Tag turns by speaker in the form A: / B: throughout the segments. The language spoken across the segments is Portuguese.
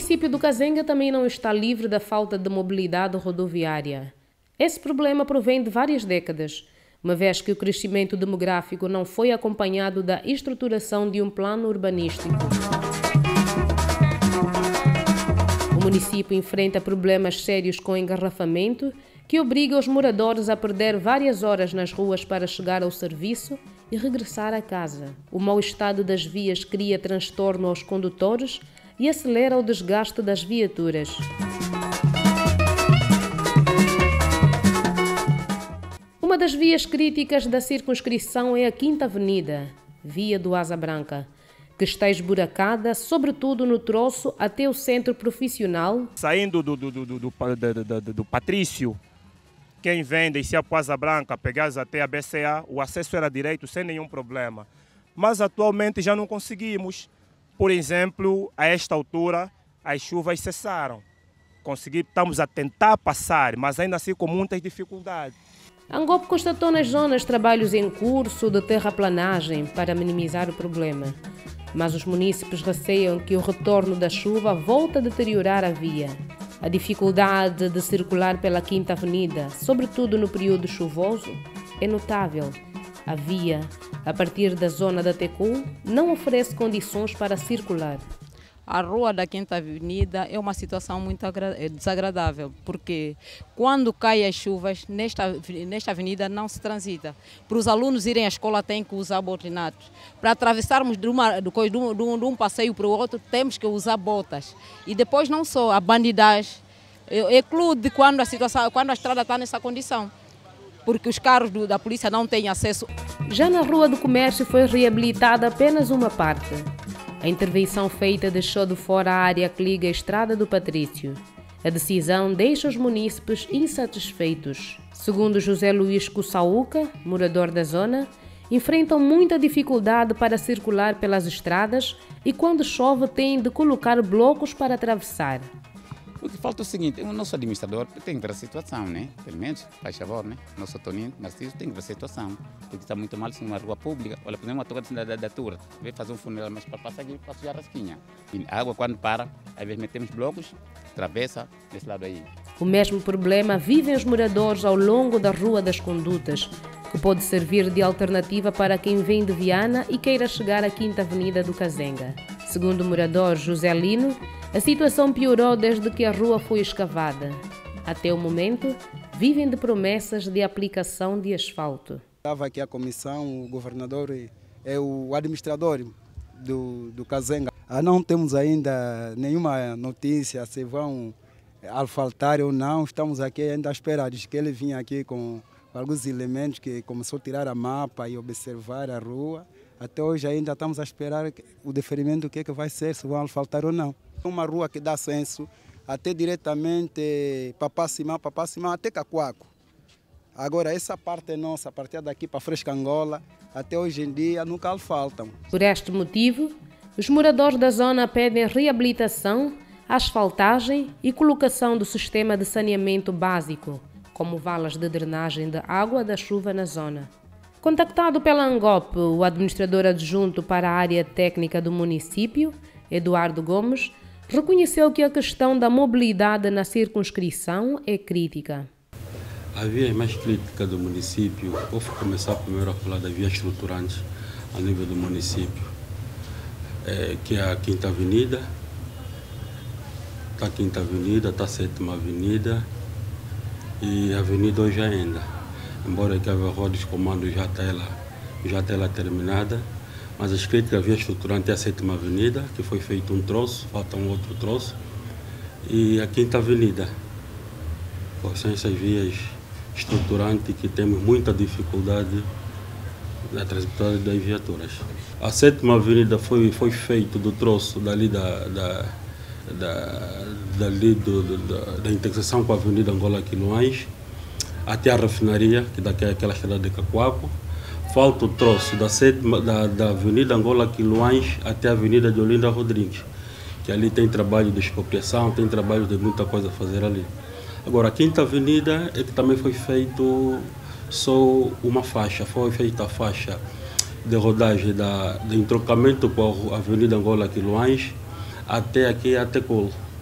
A: município do Kazenga também não está livre da falta de mobilidade rodoviária. Esse problema provém de várias décadas, uma vez que o crescimento demográfico não foi acompanhado da estruturação de um plano urbanístico. O município enfrenta problemas sérios com engarrafamento, que obriga os moradores a perder várias horas nas ruas para chegar ao serviço e regressar a casa. O mau estado das vias cria transtorno aos condutores e acelera o desgaste das viaturas. Uma das vias críticas da circunscrição é a Quinta Avenida, via do Asa Branca, que está esburacada, sobretudo no troço até o centro profissional.
B: Saindo do Patrício, quem vem descer para o Asa Branca, pegar até a BCA, o acesso era direito sem nenhum problema. Mas atualmente já não conseguimos. Por exemplo, a esta altura, as chuvas cessaram. Estamos a tentar passar, mas ainda assim com muitas dificuldades.
A: Angope constatou nas zonas trabalhos em curso de terraplanagem para minimizar o problema. Mas os munícipes receiam que o retorno da chuva volta a deteriorar a via. A dificuldade de circular pela Quinta Avenida, sobretudo no período chuvoso, é notável. A via, a partir da zona da Tecu, não oferece condições para circular.
C: A rua da Quinta Avenida é uma situação muito desagradável, porque quando caem as chuvas, nesta avenida não se transita. Para os alunos irem à escola têm que usar botrinatos. Para atravessarmos de um passeio para o outro, temos que usar botas. E depois não só, a bandidagem eclode quando a estrada está nessa condição, porque os carros da polícia não têm acesso.
A: Já na Rua do Comércio foi reabilitada apenas uma parte. A intervenção feita deixou de fora a área que liga a Estrada do Patrício. A decisão deixa os munícipes insatisfeitos. Segundo José Luís Cussauca, morador da zona, enfrentam muita dificuldade para circular pelas estradas e quando chove têm de colocar blocos para atravessar.
D: O que falta é o seguinte, o nosso administrador tem que ver a situação, né? Pelo menos, faz favor, né? Nosso Toninho Narciso tem que ver a situação. Porque está muito mal, assim, uma rua pública. Olha, por exemplo, uma toca da Turra, veio fazer um funeral, mas para passar aqui, para sujar a rasquinha. E a água, quando para, às vezes metemos blocos, atravessa desse lado aí.
A: O mesmo problema vivem os moradores ao longo da Rua das Condutas, que pode servir de alternativa para quem vem de Viana e queira chegar à Quinta Avenida do Kazenga. Segundo o morador José Lino, a situação piorou desde que a rua foi escavada. Até o momento, vivem de promessas de aplicação de asfalto.
E: Estava aqui a comissão, o governador é o administrador do Kazenga. Não temos ainda nenhuma notícia se vão asfaltar ou não. Estamos aqui ainda a esperar. Diz que ele vinha aqui com alguns elementos que começou a tirar a mapa e observar a rua. Até hoje ainda estamos a esperar o deferimento do que vai ser, se vão asfaltar ou não. Uma rua que dá acesso até diretamente para Passimão, até Cacoaco. Agora, essa parte é nossa, a partir daqui para Fresca Angola, até hoje em dia nunca asfaltam.
A: Por este motivo, os moradores da zona pedem reabilitação, asfaltagem e colocação do sistema de saneamento básico, como valas de drenagem de água da chuva na zona. Contactado pela Angope, o administrador adjunto para a área técnica do município, Eduardo Gomes, reconheceu que a questão da mobilidade na circunscrição é crítica.
F: A via mais crítica do município, vou começar primeiro a falar da via estruturante a nível do município, que é a Quinta Avenida, está a Quinta Avenida, está a Sétima Avenida e a Avenida hoje ainda. Embora que a rua dos comandos já está ela terminada, mas as críticas à via estruturante é a Sétima Avenida, que foi feito um troço, falta um outro troço, e a Quinta Avenida. São essas vias estruturantes que temos muita dificuldade na transitória das viaturas. A Sétima Avenida foi feito do troço dali da intersecção com a Avenida Angola Quiloães até a refinaria, que daqui é aquela estrada de Cacoaco. Falta o troço da Avenida Angola Quiloães até a Avenida de Olinda Rodrigues, que ali tem trabalho de expropriação, tem trabalho de muita coisa a fazer ali. Agora, a Quinta Avenida é que também foi feito só uma faixa, foi feita a faixa de rodagem de entrocamento com a Avenida Angola Quiloães até aqui a Tecol.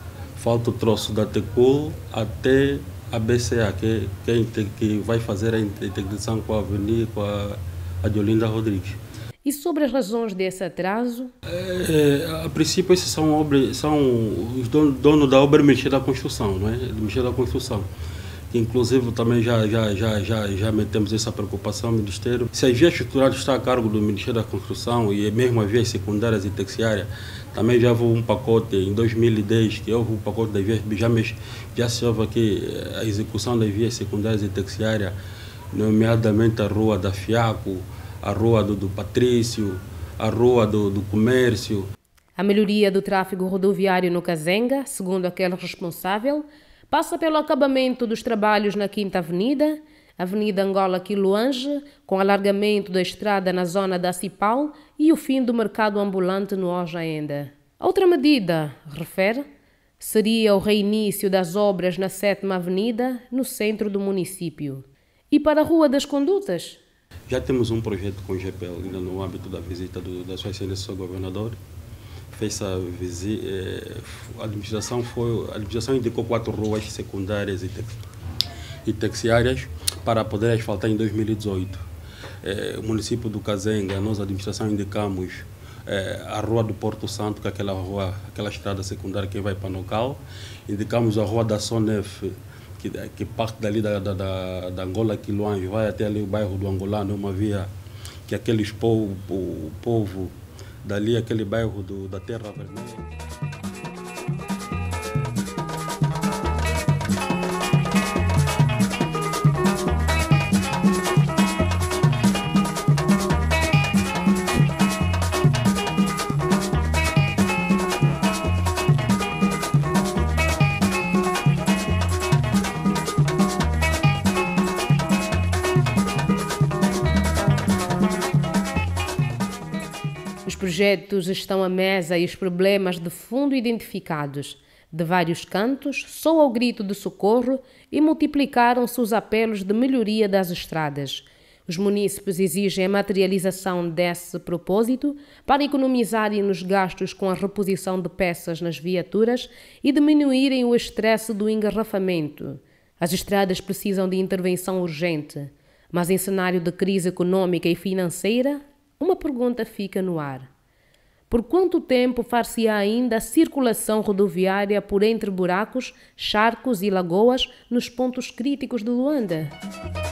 F: Falta o troço da Tecul até a BCA, que vai fazer a integração com a Avenida, com a de Olinda Rodrigues.
A: E sobre as razões desse atraso?
F: A princípio, esses são os donos da obra do Ministério da Construção, não é? Do Ministério da Construção. Inclusive, também já metemos essa preocupação no Ministério. Se as vias estruturais estão a cargo do Ministério da Construção e mesmo as vias secundárias e terciárias, também já houve um pacote em 2010, que houve um pacote das vias, já se houve aqui a execução das vias secundárias e terciárias, nomeadamente a Rua da Fiaco, a Rua do Patrício, a Rua do Comércio.
A: A melhoria do tráfego rodoviário no Kazenga, segundo aquele responsável, passa pelo acabamento dos trabalhos na 5ª Avenida, Avenida Angola Quiloange, com alargamento da estrada na zona da Cipal e o fim do mercado ambulante no Ojaenda. Outra medida, refere, seria o reinício das obras na 7ª Avenida, no centro do município. E para a Rua das Condutas?
F: Já temos um projeto com o GPL, ainda no âmbito da visita da Sua Excelência ao Governador. Fez a visita, a administração indicou 4 ruas secundárias e terciárias para poder asfaltar em 2018. O município do Kazenga, nós, a administração, indicamos a Rua do Porto Santo, que é aquela estrada secundária que vai para Nocal. Indicamos a Rua da Sonef, que parte dali da Angola Quiloange, vai até ali o bairro do Angolano, uma via que aqueles povo dali, aquele bairro da Terra Vermelha.
A: Os projetos estão à mesa e os problemas de fundo identificados. De vários cantos, soa o grito de socorro e multiplicaram-se os apelos de melhoria das estradas. Os munícipes exigem a materialização desse propósito para economizarem nos gastos com a reposição de peças nas viaturas e diminuírem o estresse do engarrafamento. As estradas precisam de intervenção urgente, mas em cenário de crise econômica e financeira, uma pergunta fica no ar. Por quanto tempo far-se-á ainda a circulação rodoviária por entre buracos, charcos e lagoas nos pontos críticos de Luanda?